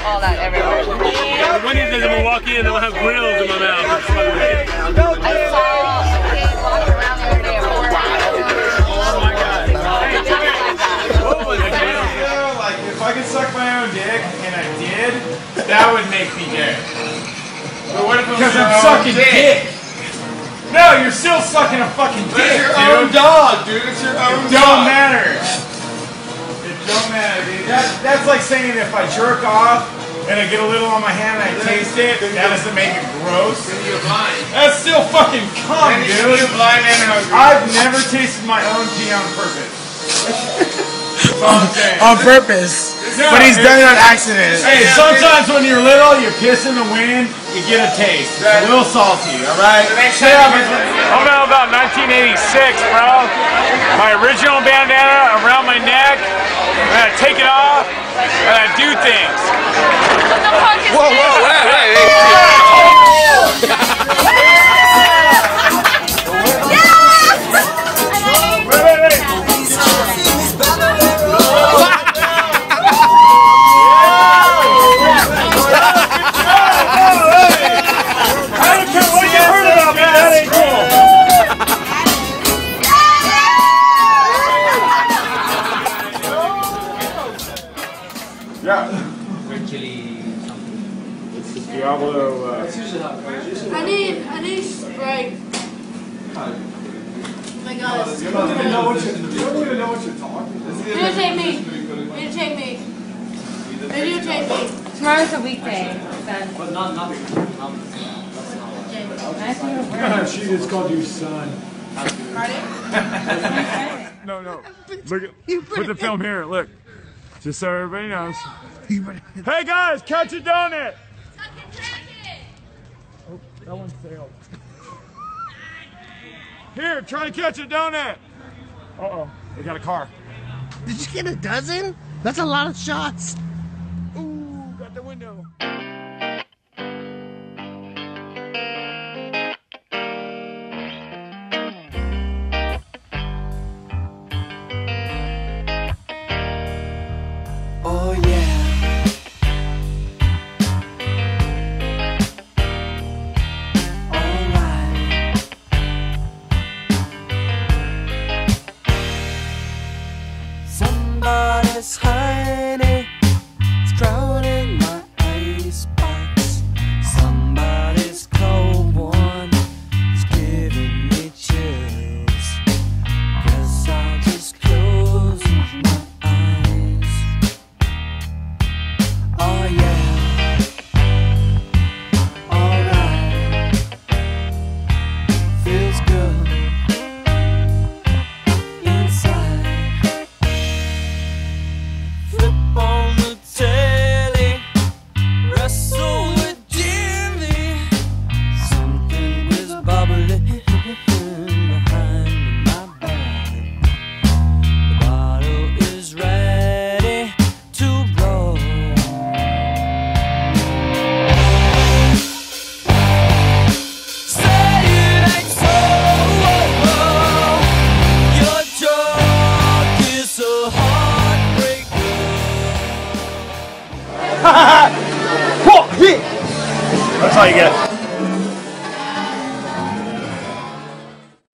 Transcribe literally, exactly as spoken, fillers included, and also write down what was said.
all that everywhere. Yeah, the Wendy's in Milwaukee and they'll have grills in my mouth. I saw a kid walking around the other day. Oh my god. Hey, what was it? Like, if I could suck my own dick, and I did, that would make me gay. But what if it was because I'm sucking dick? dick? No, you're still sucking a fucking dick, It's your dude. own dog, dude. It's your own It don't dog. matter. It don't matter, dude. That, that's like saying if I jerk off and I get a little on my hand and I taste it, that doesn't make it gross. Then you're blind. That's still fucking cum, Then dude. you're blind and hungry. I've never tasted my own pee on purpose. That's all I'm saying. On purpose. No, But he's done it on accident. Hey, sometimes when you're little, you piss in the wind, you get a taste. It's a little salty, alright? I'm now about nineteen eighty-six, bro. My original bandana around my neck, and I take it off, and I do things. What the fuck is Whoa, this? whoa, hey, hey. Yeah. This is Diablo. Uh, I need, I need Sprite. Oh my god. You don't even know what you're, you don't even know what you're talking about. Videotape me. Videotape me. Videotape me. Tomorrow's a weekday. But not, not, not, Then. she just called you son. Pardon? No, no. Look at, put the film here. Look. Just so everybody knows. Hey guys, catch a donut. Oh, that one failed. Here, try to catch a donut. Uh oh, we got a car. Did you get a dozen? That's a lot of shots. Ooh, got the window.